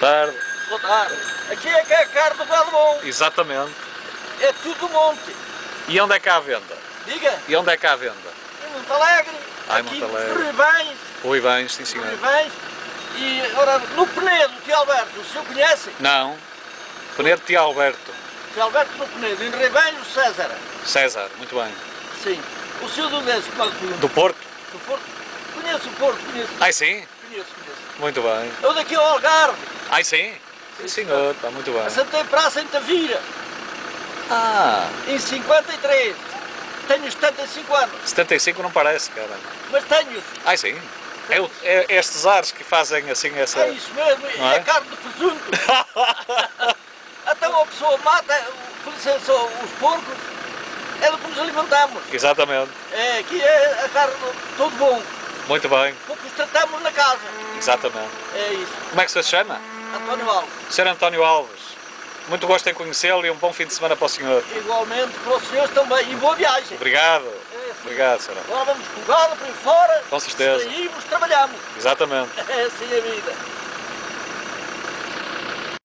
tarde. Boa tarde. Aqui é que é a carne do gado bom. Exatamente. É tudo do monte. E onde é que há a venda? Diga. E onde é que há a venda? Em Monte Alegre. Ah, em aqui Monte Alegre. nos Ribães. Oi, bem, sim senhor. Ribães. E agora no Penedo, tio Alberto, o senhor conhece? Não. Penedo Tio Alberto. Tio Alberto no Penedo. Em Ribães, o César. César, muito bem. Sim. O senhor do Desse, como é que Do Porto? Do Porto. Conheço o Porto, conheço. Ai sim? Conheço. Muito bem. Eu daqui ao Algarve. Ai sim? Sim senhor, está muito bem. Assentei praça em Tavira. Ah, Em 53. Tenho 75 anos. 75 não parece, cara. Mas tenho. Ai sim? É estes ares que fazem assim essa... É isso mesmo. Não E é? a carne de presunto. Até uma pessoa mata, por licença, os porcos. É do que nos alimentamos. Exatamente. É, aqui é a carne todo bom. Muito bem. Porque os tratamos na casa. Exatamente. É isso. Como é que se chama? António Alves. Sr. António Alves. Muito gosto em conhecê-lo e um bom fim de semana para o senhor. Igualmente para os senhores também. E boa viagem. Obrigado. É, sim. Obrigado, senhora. Agora vamos com o gado para aí fora. Com certeza. Saímos, trabalhamos. Exatamente. É assim a vida.